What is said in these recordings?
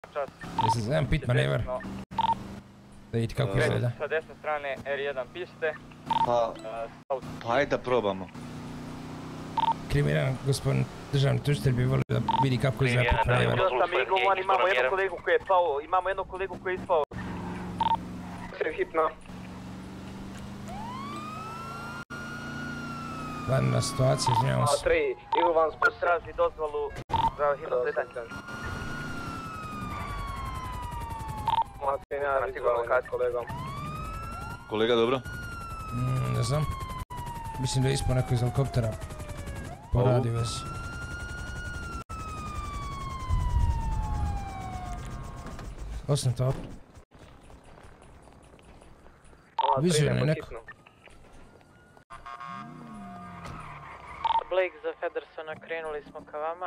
Jesi za jedan pit manevar? Da vidite kako izgleda. Sa desne strane R1 piste. Pa ajde da probamo. Kriminal, gospodin državni tužitelj bi volio da vidi kako izgleda pit manevar. Imamo jednog kolegu koji je pao, imamo jednog kolegu koji je ispao. Hitno. Vanna situacija, izvinjavam se. 3, Ivan traži dozvolu za hitno sretanje. Kolega, dobro? Ne znam. Mislim da je ispao neko iz helikoptera. Po radiju vezi. Osam to. Vizualno je neko. Blake za Federsona, krenuli smo ka vama.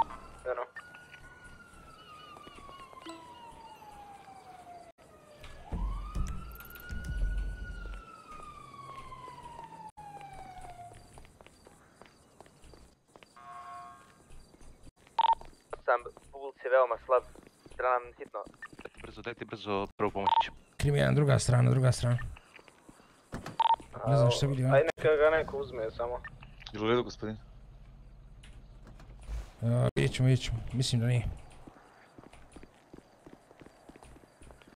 Sam puls je veoma slab, treba nam hitno. Dajte brzo prvu pomoć. Kriminal, druga strana. Ne znam što vidio. Ajde neka ga neko uzme samo. Je li u redu, gospodin? Vidjet ćemo. Mislim da nije.